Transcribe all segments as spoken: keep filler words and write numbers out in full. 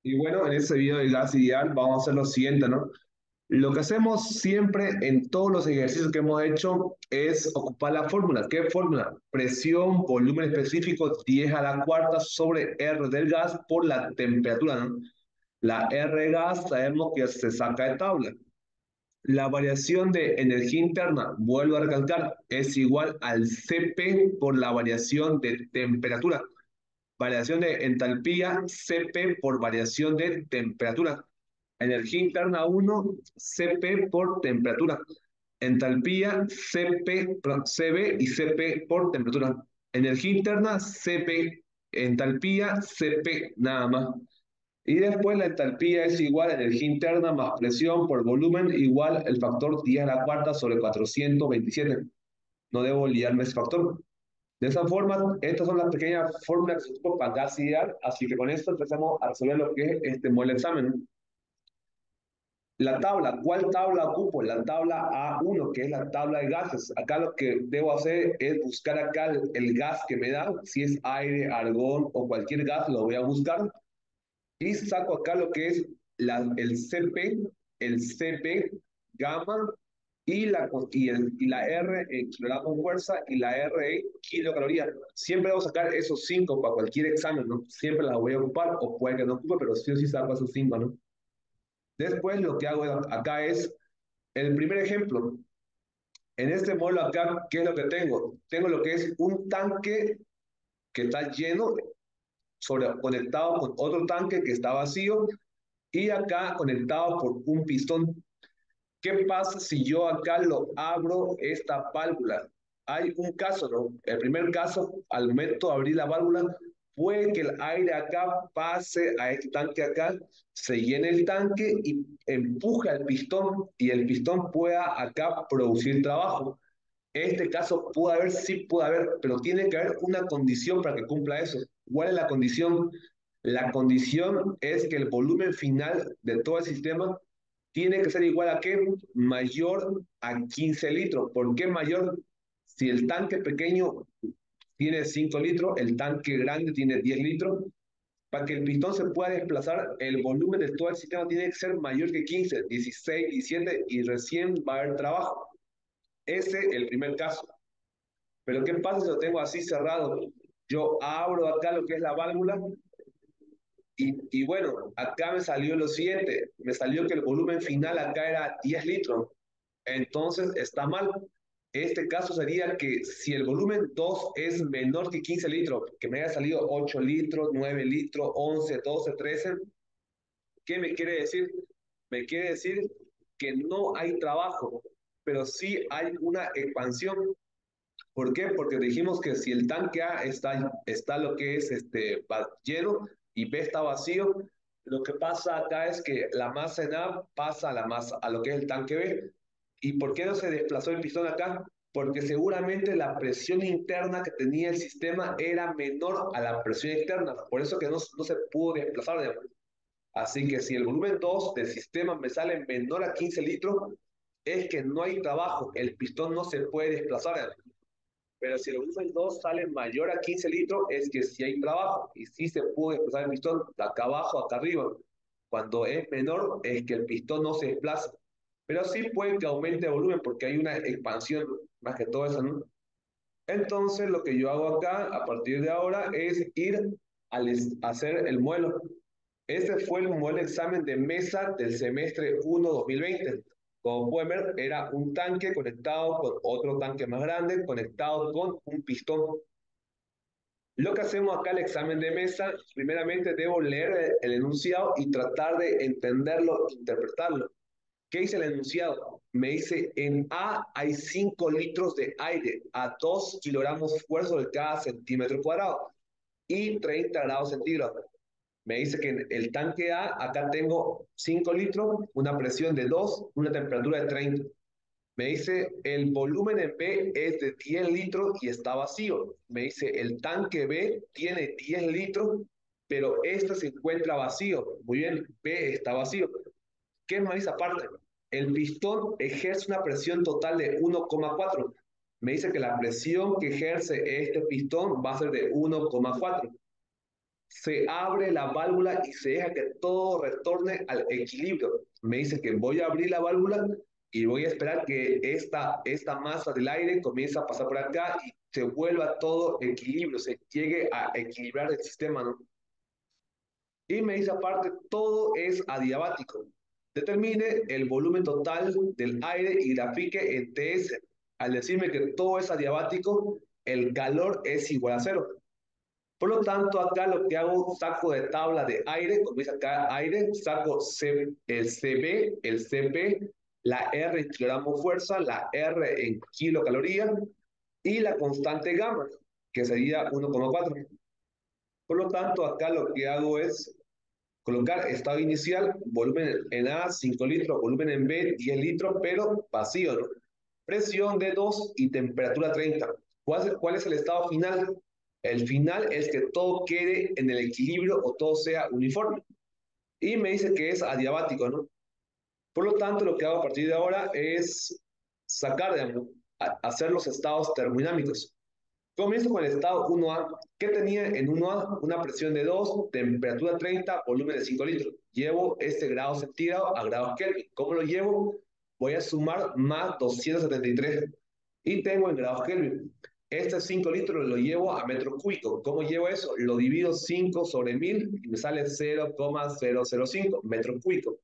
Y bueno, en este video de gas ideal vamos a hacer lo siguiente, ¿no? Lo que hacemos siempre en todos los ejercicios que hemos hecho es ocupar la fórmula. ¿Qué fórmula? Presión, volumen específico, diez a la cuarta sobre R del gas por la temperatura, ¿no? La R gas sabemos que se saca de tabla. La variación de energía interna, vuelvo a recalcar, es igual al C P por la variación de temperatura. Variación de entalpía, C P por variación de temperatura. Energía interna uno, C P por temperatura. Entalpía, C P, perdón, C B y C P por temperatura. Energía interna, C P. Entalpía, C P, nada más. Y después la entalpía es igual a energía interna más presión por volumen igual el factor diez a la cuarta sobre cuatrocientos veintisiete. No debo olvidarme ese factor. De esa forma, estas son las pequeñas fórmulas que se ocupan para gas ideal, así que con esto empezamos a resolver lo que es este modelo de examen. La tabla, ¿cuál tabla ocupo? La tabla A uno, que es la tabla de gases. Acá lo que debo hacer es buscar acá el, el gas que me da, si es aire, argón o cualquier gas, lo voy a buscar. Y saco acá lo que es la, el C P, el C P, gamma, y la, y, el, y la R en kilogramos fuerza y la R en kilocalorías. Siempre debo sacar esos cinco para cualquier examen, ¿no? Siempre las voy a ocupar, o puede que no ocupe, pero sí o sí saco esos cinco, ¿no? Después lo que hago acá es el primer ejemplo. En este modelo acá, ¿qué es lo que tengo? Tengo lo que es un tanque que está lleno, sobre, conectado con otro tanque que está vacío y acá conectado por un pistón. ¿Qué pasa si yo acá lo abro esta válvula? Hay un caso, ¿no? El primer caso, al momento de abrir la válvula, puede que el aire acá pase a este tanque acá, se llene el tanque y empuje al pistón y el pistón pueda acá producir trabajo. Este caso puede haber, sí puede haber, pero tiene que haber una condición para que cumpla eso. ¿Cuál es la condición? La condición es que el volumen final de todo el sistema tiene que ser igual a qué? Mayor a quince litros. ¿Por qué mayor? Si el tanque pequeño tiene cinco litros, el tanque grande tiene diez litros. Para que el pistón se pueda desplazar, el volumen de todo el sistema tiene que ser mayor que quince, dieciséis, diecisiete y recién va a haber trabajo. Ese es el primer caso. Pero ¿qué pasa si lo tengo así cerrado? Yo abro acá lo que es la válvula y, y bueno, acá me salió lo siguiente, me salió que el volumen final acá era diez litros, entonces está mal. Este caso sería que si el volumen dos es menor que quince litros, que me haya salido ocho litros, nueve litros, once, doce, trece, ¿qué me quiere decir? Me quiere decir que no hay trabajo, pero sí hay una expansión. ¿Por qué? Porque dijimos que si el tanque A está, está lo que es este, lleno y B está vacío, lo que pasa acá es que la masa en A pasa a, la masa, a lo que es el tanque B. ¿Y por qué no se desplazó el pistón acá? Porque seguramente la presión interna que tenía el sistema era menor a la presión externa. Por eso que no, no se pudo desplazar. Digamos. Así que si el volumen dos del sistema me sale menor a quince litros, es que no hay trabajo. El pistón no se puede desplazar. Digamos. Pero si el volumen dos sale mayor a quince litros, es que sí hay trabajo y sí se puede desplazar el pistón de acá abajo, acá arriba. Cuando es menor, es que el pistón no se desplaza. Pero sí puede que aumente el volumen porque hay una expansión, más que todo eso, ¿no? Entonces, lo que yo hago acá, a partir de ahora, es ir al a hacer el modelo. Este fue el modelo de examen de mesa del semestre uno dos mil veinte. Como pueden ver, era un tanque conectado con otro tanque más grande, conectado con un pistón. Lo que hacemos acá, el examen de mesa, primeramente debo leer el enunciado y tratar de entenderlo, interpretarlo. ¿Qué dice el enunciado? Me dice, en A hay cinco litros de aire a dos kilogramos fuerza de cada centímetro cuadrado y treinta grados centígrados. Me dice que en el tanque A, acá tengo cinco litros, una presión de dos, una temperatura de treinta. Me dice, el volumen en B es de diez litros y está vacío. Me dice, el tanque B tiene diez litros, pero este se encuentra vacío. Muy bien, B está vacío. ¿Qué más dice aparte? El pistón ejerce una presión total de uno coma cuatro. Me dice que la presión que ejerce este pistón va a ser de uno coma cuatro. se abre la válvula y se deja que todo retorne al equilibrio. Me dice que voy a abrir la válvula y voy a esperar que esta, esta masa del aire comience a pasar por acá y se vuelva todo equilibrio, se llegue a equilibrar el sistema, ¿no? Y me dice aparte, todo es adiabático. Determine el volumen total del aire y grafique en T S. Al decirme que todo es adiabático, el calor es igual a cero. Por lo tanto, acá lo que hago, saco de tabla de aire, como dice acá aire, saco C, el C B, el C P, la R en kilogramo fuerza, la R en kilocaloría y la constante gamma, que sería uno coma cuatro. Por lo tanto, acá lo que hago es colocar estado inicial, volumen en A, cinco litros, volumen en B, diez litros, pero vacío, ¿no? Presión de dos y temperatura treinta. ¿Cuál es, ¿Cuál es el estado final? El final es que todo quede en el equilibrio o todo sea uniforme. Y me dice que es adiabático, ¿no? Por lo tanto, lo que hago a partir de ahora es sacar, digamos, a- hacer los estados termodinámicos. Comienzo con el estado uno A. ¿Qué tenía en uno A? Una presión de dos, temperatura treinta, volumen de cinco litros. Llevo este grado centígrado a grados Kelvin. ¿Cómo lo llevo? Voy a sumar más doscientos setenta y tres y tengo en grados Kelvin. Este cinco litros lo llevo a metro cúbico. ¿Cómo llevo eso? Lo divido cinco sobre mil y me sale cero coma cero cero cinco metros cúbicos.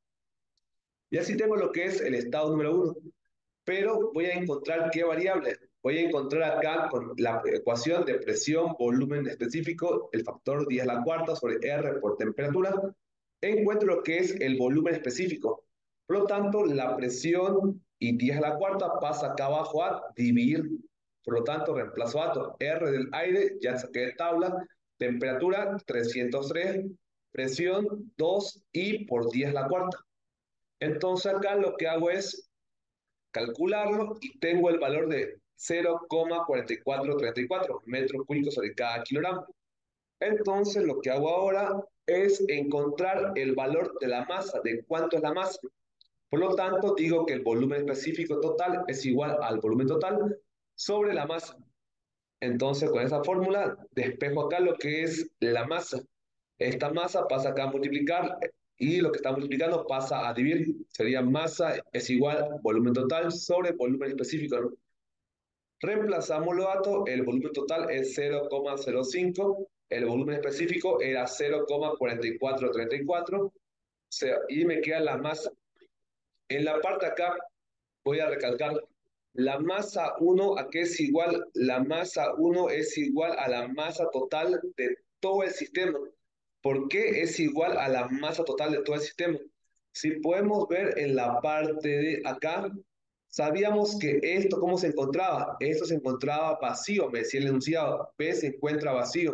Y así tengo lo que es el estado número uno, pero voy a encontrar qué variable. Voy a encontrar acá con la ecuación de presión, volumen específico, el factor diez a la cuarta sobre R por temperatura. Encuentro lo que es el volumen específico. Por lo tanto, la presión y diez a la cuarta pasa acá abajo a dividir. Por lo tanto, reemplazo datos. R del aire, ya saqué de tabla. Temperatura trescientos tres, presión dos y por diez a la cuarta. Entonces acá lo que hago es calcularlo y tengo el valor de cero coma cuatro cuatro tres cuatro metros cúbicos sobre cada kilogramo. Entonces lo que hago ahora es encontrar el valor de la masa, de cuánto es la masa. Por lo tanto, digo que el volumen específico total es igual al volumen total sobre la masa. Entonces, con esa fórmula, despejo acá lo que es la masa. Esta masa pasa acá a multiplicar y lo que está multiplicando pasa a dividir. Sería masa es igual volumen total sobre volumen específico, ¿no? Reemplazamos los datos, el volumen total es cero coma cero cinco, el volumen específico era cero coma cuatro cuatro tres cuatro, o sea, y me queda la masa. En la parte acá voy a recalcar, la masa uno, ¿a qué es igual? La masa uno es igual a la masa total de todo el sistema. ¿Por qué es igual a la masa total de todo el sistema? Si podemos ver en la parte de acá, sabíamos que esto, ¿cómo se encontraba? Esto se encontraba vacío, me decía el enunciado. B se encuentra vacío.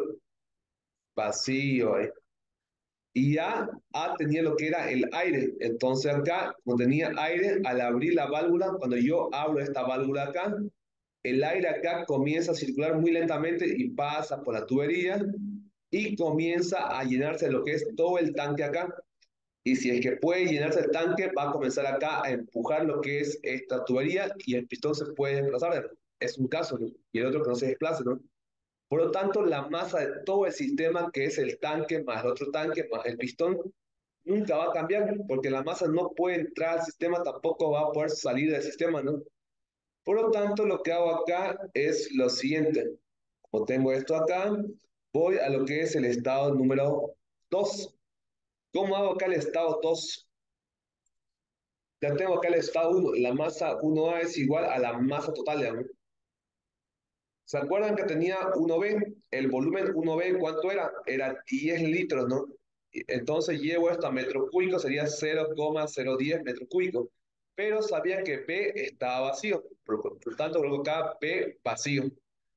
Vacío, ¿eh? Y A, A tenía lo que era el aire. Entonces acá, como tenía aire, al abrir la válvula, cuando yo abro esta válvula acá, el aire acá comienza a circular muy lentamente y pasa por la tubería y comienza a llenarse lo que es todo el tanque acá. Y si es que puede llenarse el tanque, va a comenzar acá a empujar lo que es esta tubería y el pistón se puede desplazar. Es un caso, ¿no? Y el otro que no se desplace, ¿no? Por lo tanto, la masa de todo el sistema, que es el tanque más el otro tanque más el pistón, nunca va a cambiar, porque la masa no puede entrar al sistema, tampoco va a poder salir del sistema, ¿no? Por lo tanto, lo que hago acá es lo siguiente. Como tengo esto acá, voy a lo que es el estado número dos. ¿Cómo hago acá el estado dos? Ya tengo acá el estado uno. La masa uno A es igual a la masa total, ¿no? ¿Se acuerdan que tenía uno B? El volumen uno B, ¿cuánto era? Era diez litros, ¿no? Y entonces llevo esto a metros cúbicos, sería cero coma cero diez metros cúbicos. Pero sabía que B estaba vacío, por, por lo tanto coloco acá B vacío.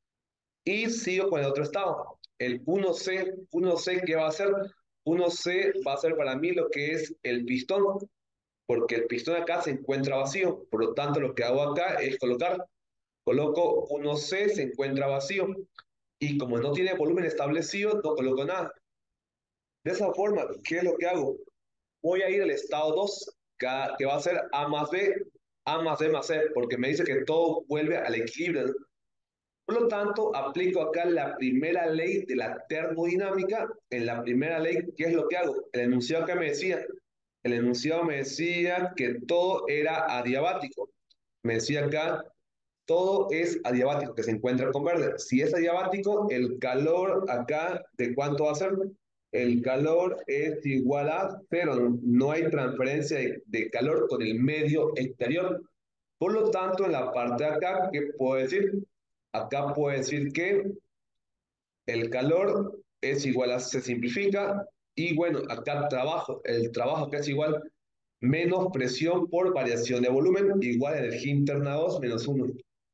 Y sigo con el otro estado. El uno C, uno C, ¿qué va a hacer? uno C va a ser para mí lo que es el pistón, porque el pistón acá se encuentra vacío. Por lo tanto, lo que hago acá es colocar, coloco uno C, se encuentra vacío. Y como no tiene volumen establecido, no coloco nada. De esa forma, ¿qué es lo que hago? Voy a ir al estado dos, que, que va a ser A más B, A más B más C, porque me dice que todo vuelve al equilibrio, ¿no? Por lo tanto, aplico acá la primera ley de la termodinámica. En la primera ley, ¿qué es lo que hago? El enunciado que me decía, el enunciado me decía que todo era adiabático. Me decía acá, todo es adiabático, que se encuentra con verde. Si es adiabático, el calor acá, ¿de cuánto va a ser? El calor es igual a cero. No hay transferencia de, de calor con el medio exterior. Por lo tanto, en la parte de acá, ¿qué puedo decir? Acá puedo decir que el calor es igual a, se simplifica, y bueno, acá trabajo, el trabajo que es igual menos presión por variación de volumen, igual a energía interna dos menos uno.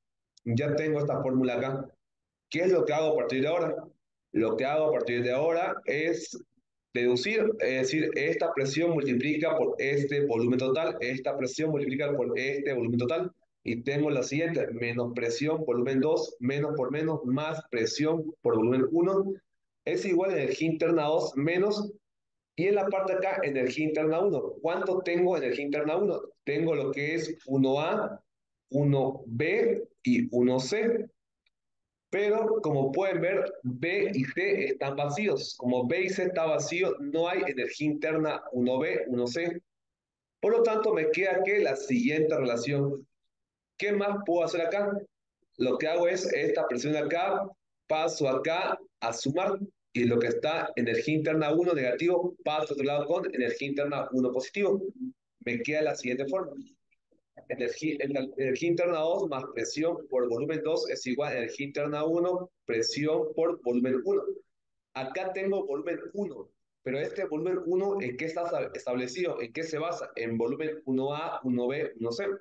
Ya tengo esta fórmula acá. ¿Qué es lo que hago a partir de ahora? Lo que hago a partir de ahora es deducir, es decir, esta presión multiplica por este volumen total, esta presión multiplica por este volumen total, y tengo la siguiente, menos presión volumen dos, menos por menos, más presión por volumen uno, es igual a energía interna dos menos, y en la parte de acá, energía interna uno. ¿Cuánto tengo energía interna uno? Tengo lo que es uno A, uno B y uno C. Pero como pueden ver, B y C están vacíos. Como B y C está vacío, no hay energía interna uno B, uno C. Por lo tanto, me queda que la siguiente relación. ¿Qué más puedo hacer acá? Lo que hago es esta presión de acá, paso acá a sumar, y lo que está energía interna uno negativo, paso a otro lado con energía interna uno positivo. Me queda la siguiente forma. Energía, energía interna dos más presión por volumen dos es igual a energía interna uno, presión por volumen uno. Acá tengo volumen uno, pero este volumen uno, ¿en qué está establecido? ¿En qué se basa? En volumen uno A, uno B, uno C.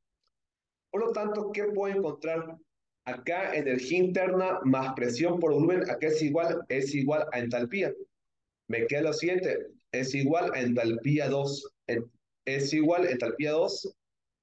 Por lo tanto, ¿qué puedo encontrar? Acá energía interna más presión por volumen, acá es igual, es igual a entalpía. Me queda lo siguiente, es igual a entalpía dos. Es igual a entalpía dos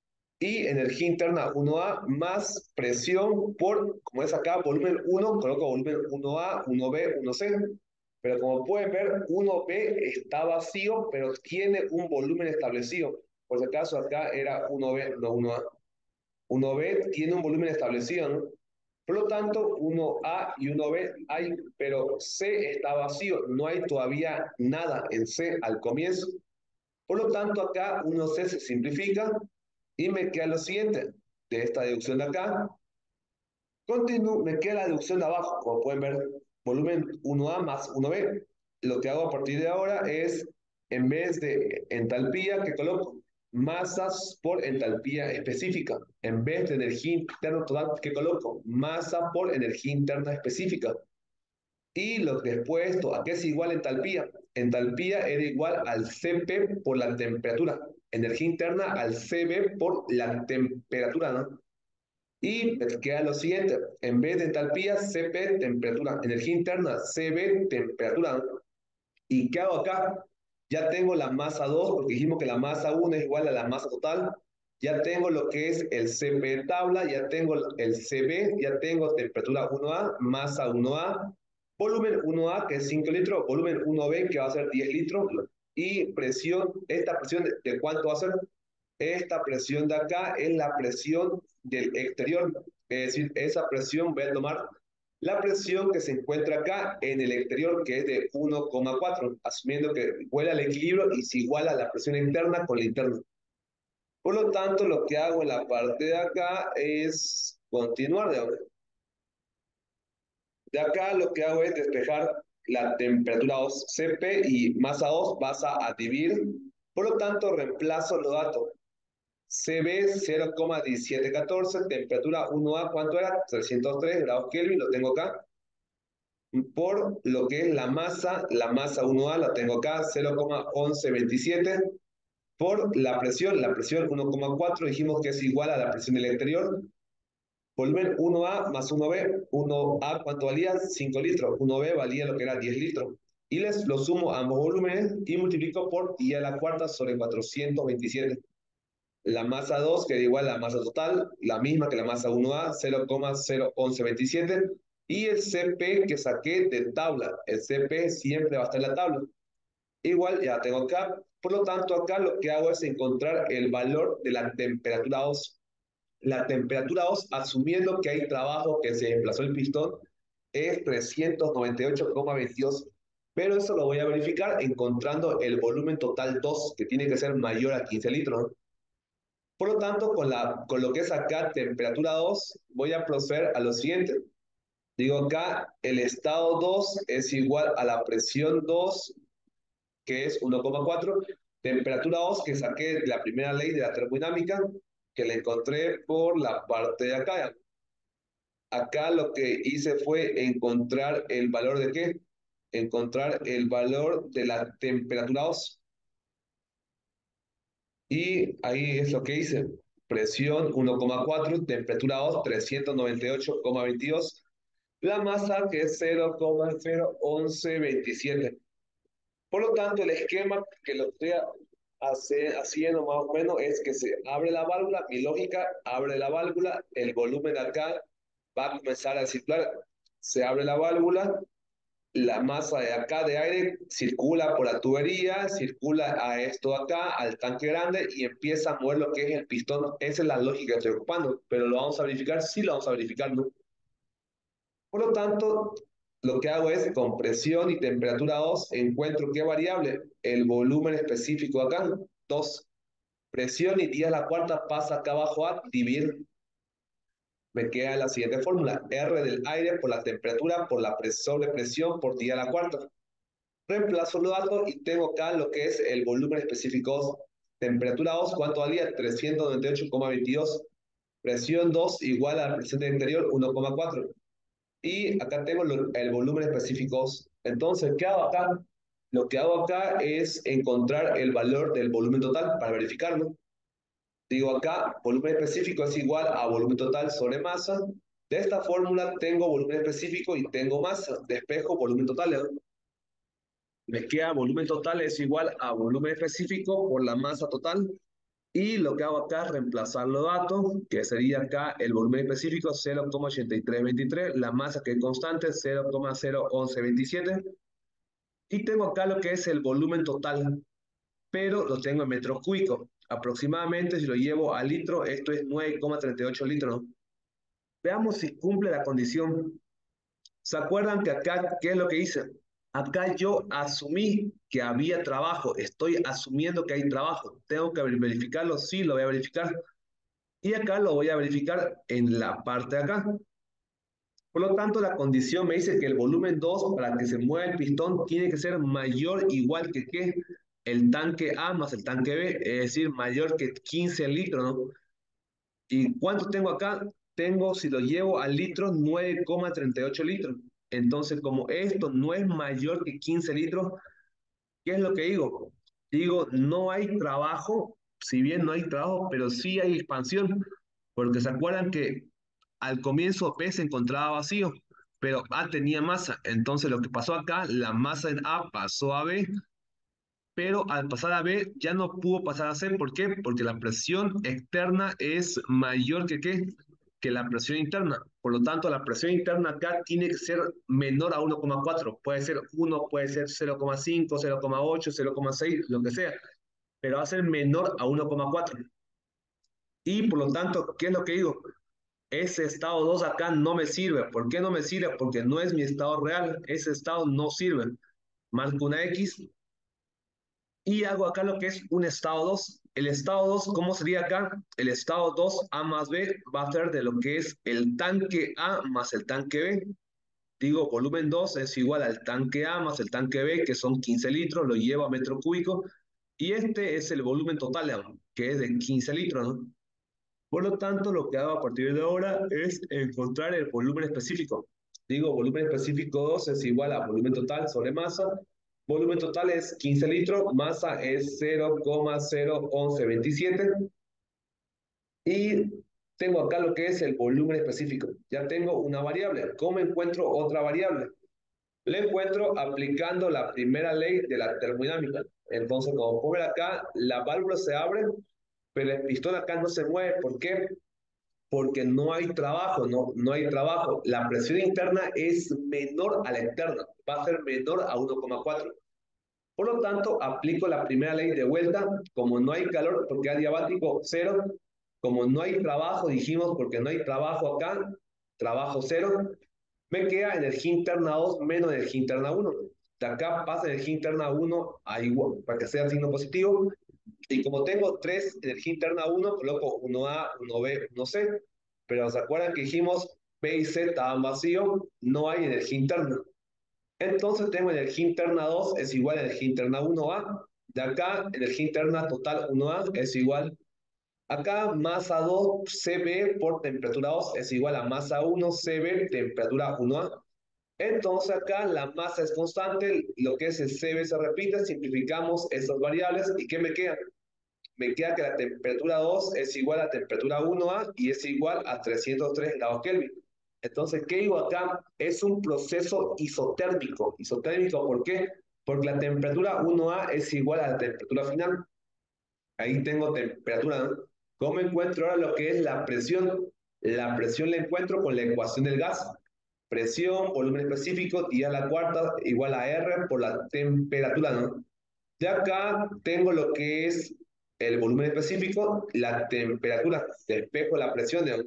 y energía interna uno A más presión por, como es acá, volumen uno, coloco volumen uno A, uno B, uno C. Pero como pueden ver, uno B está vacío, pero tiene un volumen establecido. Por si acaso acá era uno B, no uno A. uno B tiene un volumen establecido, ¿no? Por lo tanto, uno A y uno B hay, pero C está vacío, no hay todavía nada en C al comienzo. Por lo tanto, acá uno C se simplifica y me queda lo siguiente. De esta deducción de acá, continúo, me queda la deducción de abajo. Como pueden ver, volumen uno A más uno B. Lo que hago a partir de ahora es, en vez de entalpía, que coloco masas por entalpía específica. En vez de energía interna total, que coloco masa por energía interna específica. Y lo que después esto, ¿a qué es igual entalpía? Entalpía era igual al C P por la temperatura. Energía interna al C B por la temperatura, ¿no? Y me queda lo siguiente, en vez de entalpía, C P, temperatura. Energía interna, C B, temperatura, ¿no? ¿Y qué hago acá? Ya tengo la masa dos, porque dijimos que la masa uno es igual a la masa total. Ya tengo lo que es el C P tabla, ya tengo el C B, ya tengo temperatura uno A, masa uno A, volumen uno A, que es cinco litros, volumen uno B, que va a ser diez litros, y presión, esta presión, ¿de, de cuánto va a ser? Esta presión de acá es la presión del exterior, es decir, esa presión voy a tomar la presión que se encuentra acá en el exterior, que es de uno coma cuatro, asumiendo que vuela al equilibrio y se iguala la presión interna con la interna. Por lo tanto, lo que hago en la parte de acá es continuar de ahora. De acá lo que hago es despejar la temperatura dos C P y masa dos pasa a dividir. Por lo tanto, reemplazo los datos. C B cero coma diecisiete catorce, temperatura uno A, ¿cuánto era? trescientos tres grados Kelvin, lo tengo acá. Por lo que es la masa, la masa uno A la tengo acá, cero coma once veintisiete, por la presión, la presión uno coma cuatro, dijimos que es igual a la presión del exterior, volumen uno A más uno B, uno A ¿cuánto valía? cinco litros, uno B valía lo que era diez litros, y les lo sumo a ambos volúmenes y multiplico por I a la cuarta sobre cuatrocientos veintisiete. La masa dos queda igual a la masa total, la misma que la masa uno A, cero coma cero once veintisiete, y el C P que saqué de tabla, el C P siempre va a estar en la tabla. Igual ya tengo acá, por lo tanto acá lo que hago es encontrar el valor de la temperatura dos. La temperatura dos, asumiendo que hay trabajo, que se desplazó el pistón, es trescientos noventa y ocho coma veintidós. Pero eso lo voy a verificar encontrando el volumen total dos, que tiene que ser mayor a quince litros, ¿no? Por lo tanto, con, la, con lo que es acá temperatura dos, voy a proceder a lo siguiente. Digo acá, el estado dos es igual a la presión dos, que es uno coma cuatro, temperatura dos que saqué de la primera ley de la termodinámica, que la encontré por la parte de acá. Acá lo que hice fue encontrar el valor de qué? Encontrar el valor de la temperatura dos. Y ahí es lo que hice. Presión uno coma cuatro, temperatura dos trescientos noventa y ocho coma veintidós. La masa que es cero coma cero once veintisiete. Por lo tanto, el esquema que lo estoy hace, haciendo más o menos es que se abre la válvula, mi lógica, abre la válvula, el volumen acá va a comenzar a circular. Se abre la válvula, la masa de acá de aire circula por la tubería, circula a esto acá, al tanque grande y empieza a mover lo que es el pistón. Esa es la lógica que estoy ocupando, pero lo vamos a verificar, sí lo vamos a verificar, ¿no? Por lo tanto, lo que hago es con presión y temperatura dos, encuentro qué variable, el volumen específico acá, dos. Presión y diez a la cuarta pasa acá abajo a dividir. Me queda la siguiente fórmula, R del aire por la temperatura por la sobrepresión por diez a la cuarta. Reemplazo los datos y tengo acá lo que es el volumen específico dos. Temperatura dos, ¿cuánto valía? trescientos noventa y ocho coma veintidós. Presión dos igual a la presión del interior, uno coma cuatro. Y acá tengo lo, el volumen específico dos. Entonces, ¿qué hago acá? Lo que hago acá es encontrar el valor del volumen total para verificarlo. Digo acá, volumen específico es igual a volumen total sobre masa. De esta fórmula tengo volumen específico y tengo masa. Despejo volumen total, ¿no? Me queda volumen total es igual a volumen específico por la masa total. Y lo que hago acá es reemplazar los datos, que sería acá el volumen específico cero coma ochenta y tres veintitrés, la masa que es constante cero coma cero once veintisiete. Y tengo acá lo que es el volumen total, pero lo tengo en metros cúbicos. Aproximadamente, si lo llevo a litro, esto es nueve coma treinta y ocho litros, ¿no? Veamos si cumple la condición. ¿Se acuerdan que acá, qué es lo que hice? Acá yo asumí que había trabajo, estoy asumiendo que hay trabajo. ¿Tengo que verificarlo? Sí, lo voy a verificar. Y acá lo voy a verificar en la parte de acá. Por lo tanto, la condición me dice que el volumen dos para que se mueva el pistón tiene que ser mayor igual que ¿qué? El tanque A más el tanque B, es decir, mayor que quince litros, ¿no? ¿Y cuánto tengo acá? Tengo, si lo llevo a litros, nueve coma treinta y ocho litros. Entonces, como esto no es mayor que quince litros, ¿qué es lo que digo? Digo, no hay trabajo, si bien no hay trabajo, pero sí hay expansión, porque se acuerdan que al comienzo P se encontraba vacío, pero A tenía masa. Entonces lo que pasó acá, la masa en A pasó a B, pero al pasar a B ya no pudo pasar a C. ¿Por qué? Porque la presión externa es mayor que ¿qué? Que la presión interna. Por lo tanto, la presión interna acá tiene que ser menor a uno coma cuatro. Puede ser uno, puede ser cero coma cinco, cero coma ocho, cero coma seis, lo que sea, pero va a ser menor a uno coma cuatro. Y por lo tanto, ¿qué es lo que digo? Ese estado dos acá no me sirve. ¿Por qué no me sirve? Porque no es mi estado real. Ese estado no sirve. Marco una X y hago acá lo que es un estado dos. El estado dos, ¿cómo sería acá? El estado dos A más B va a ser de lo que es el tanque A más el tanque B. Digo, volumen dos es igual al tanque A más el tanque B, que son quince litros, lo llevo a metro cúbico. Y este es el volumen total, que es de quince litros, ¿no? Por lo tanto, lo que hago a partir de ahora es encontrar el volumen específico. Digo, volumen específico dos es igual a volumen total sobre masa. Volumen total es quince litros, masa es cero coma cero once veintisiete. Y tengo acá lo que es el volumen específico. Ya tengo una variable. ¿Cómo encuentro otra variable? La encuentro aplicando la primera ley de la termodinámica. Entonces, como puedo ver acá, la válvula se abre, pero el pistón acá no se mueve. ¿Por qué? Porque no hay trabajo, no, no hay trabajo. La presión interna es menor a la externa, va a ser menor a uno coma cuatro. Por lo tanto, aplico la primera ley de vuelta, como no hay calor porque es adiabático cero, Como no hay trabajo, dijimos, porque no hay trabajo acá, trabajo cero, me queda energía interna dos menos energía interna uno. De acá pasa energía interna uno a igual, para que sea signo positivo. Y como tengo tres energía interna uno, coloco uno a uno b uno c. Pero ¿se acuerdan que dijimos B y C estaban vacíos? No hay energía interna. Entonces tengo energía interna dos es igual a energía interna uno a. De acá, energía interna total uno a es igual. Acá, masa dos C B por temperatura dos es igual a masa uno C B temperatura uno a. Entonces acá la masa es constante, lo que es el C B se repite, simplificamos esas variables y ¿qué me queda? Me queda que la temperatura dos es igual a temperatura uno a y es igual a trescientos tres grados Kelvin. Entonces, ¿qué digo acá? Es un proceso isotérmico. ¿Isotérmico por qué? Porque la temperatura uno a es igual a la temperatura final. Ahí tengo temperatura, ¿no? ¿Cómo encuentro ahora lo que es la presión? La presión la encuentro con la ecuación del gas. Presión, volumen específico, y a la cuarta igual a R por la temperatura, ¿no? Ya acá tengo lo que es el volumen específico, la temperatura, despejo la presión, ¿no?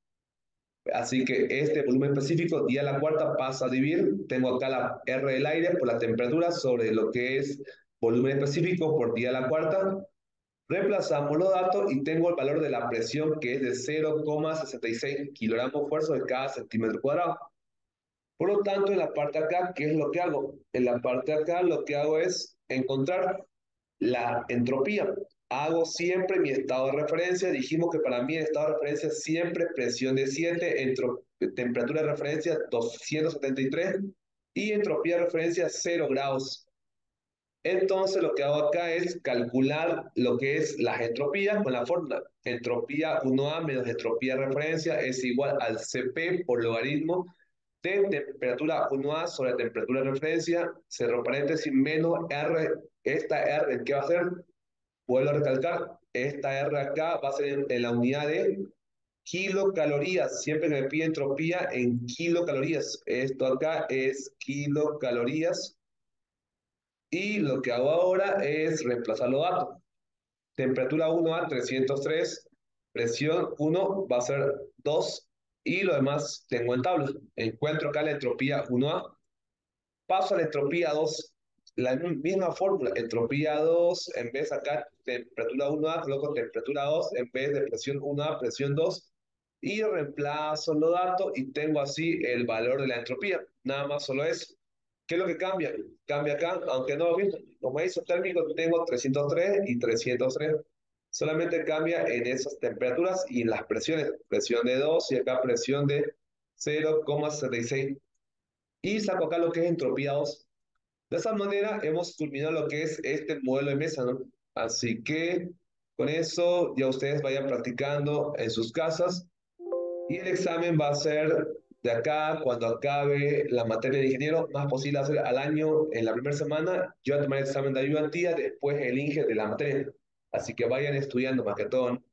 Así que este volumen específico, día a la cuarta, pasa a dividir. Tengo acá la R del aire por la temperatura sobre lo que es volumen específico por día a la cuarta. Reemplazamos los datos y tengo el valor de la presión que es de cero coma sesenta y seis kilogramos fuerza de cada centímetro cuadrado. Por lo tanto, en la parte de acá, ¿qué es lo que hago? En la parte de acá lo que hago es encontrar la entropía. Hago siempre mi estado de referencia. Dijimos que para mí el estado de referencia siempre es presión de siete, entro- temperatura de referencia doscientos setenta y tres y entropía de referencia cero grados. Entonces lo que hago acá es calcular lo que es las entropías con la fórmula. Entropía uno a menos entropía de referencia es igual al C P por logaritmo de temperatura uno a sobre temperatura de referencia, cerro paréntesis, menos R. Esta R, ¿qué va a ser? Vuelvo a recalcar, esta R acá va a ser en, en la unidad de kilocalorías. Siempre que me pide entropía en kilocalorías. Esto acá es kilocalorías. Y lo que hago ahora es reemplazar los datos. Temperatura uno a trescientos tres, presión uno va a ser dos y lo demás tengo en tabla. Encuentro acá la entropía uno a, paso a la entropía dos, la misma fórmula, entropía dos, en vez acá temperatura uno a, coloco temperatura dos, en vez de presión uno a, presión dos, y reemplazo los datos y tengo así el valor de la entropía. Nada más solo eso. ¿Qué es lo que cambia? Cambia acá, aunque no lo mismo. Como es isotérmico, tengo trescientos tres y trescientos tres. Solamente cambia en esas temperaturas y en las presiones. Presión de dos y acá presión de cero coma sesenta y seis. Y saco acá lo que es entropía dos. De esa manera hemos culminado lo que es este modelo de mesa, ¿no? Así que con eso ya ustedes vayan practicando en sus casas y el examen va a ser de acá, cuando acabe la materia de ingeniero, más posible hacer al año en la primera semana. Yo voy a tomar el examen de ayudantía, después el Inge de la materia. Así que vayan estudiando más que todo, ¿no?